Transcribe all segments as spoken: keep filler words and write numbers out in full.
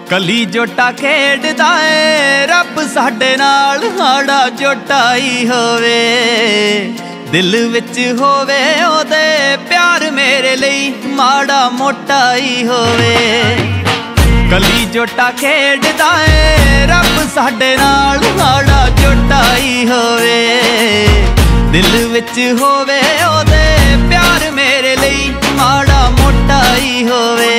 कली जोटा खेडदा ए रब साडे नाल हाड़ा जोटाई होवे दिल विच होवे ओदे प्यार मेरे लई माड़ा मोटाई होवे। कली जोटा खेडदा ए रब साडे नाल हाड़ा जोटाई होवे दिल विच होवे ओदे प्यार मेरे लई माड़ा मोटाई होवे।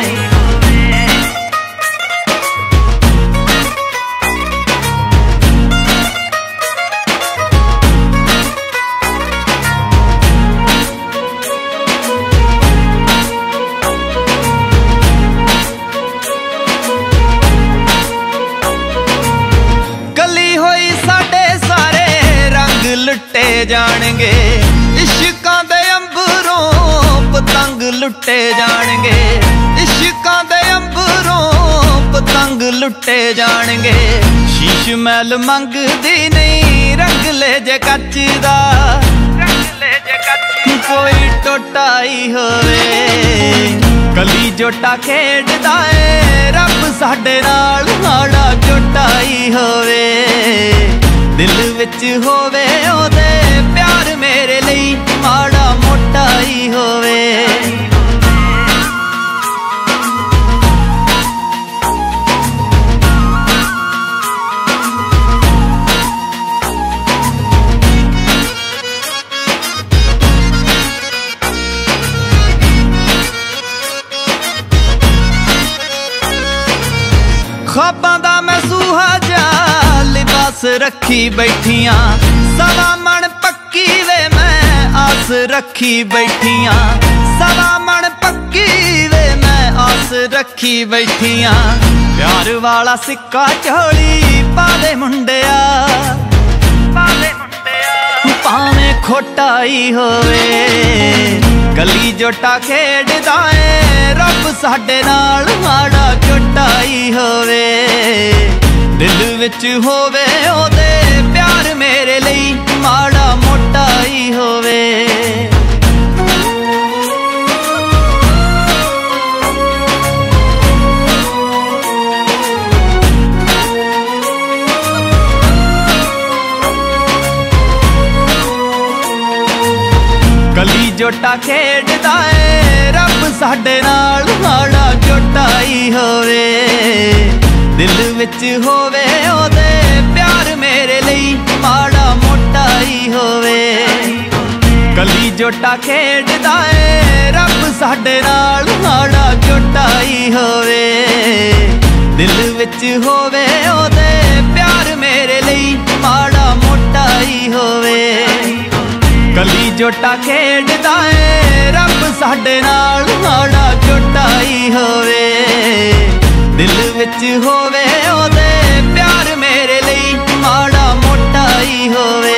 लुटे जाणगे इश्कां दे अंबरों पतंग लुटे जाणगे इश्कां दे अंबरों पतंग लुटे जाणगे। शीश महल मंगदी नहीं रंग ले जे कच दा कोई टोटाई होवे। कली जोटा खेडदा ए रब साडे नाल हाड़ा जोटाई होवे दिल विच होवे ओदे प्यार मेरे लई माड़ा मोटाई होवे। ख्वाबां दा मैं सूहा जा लिबास रखी बैठियां सवा मन पक्की वे मैं आस रखी बैठियां सवा मन पक्की वे मैं आस रखी बैठियां। प्यार वाला सिक्का झोली पावे मुंडिया पावे मुंडिया भावें खोटाई होवे। कली जोटा खेडदा ए रब साडे नाल हाड़ा जोटाई होवे दिल विच होवे ओदे प्यार मेरे लई माड़ा मोटाई होवे। कली जोटा खेडदा ए रब साडे नाल हाड़ा जोटाई होवे दिल विच होवे ओदे प्यार मेरे लई माड़ा मोटाई होवे। कली जोटा खेडदा ए रब साडे नाल हाड़ा जोटाई होवे दिल विच होवे ओदे प्यार मेरे लई माड़ा मोटाई होवे। कली जोटा खेडदा ए रब साडे नाल हाड़ा जोटाई होवे दिल विच होवे ओदे प्यार मेरे लई माड़ा मोटाई होवे।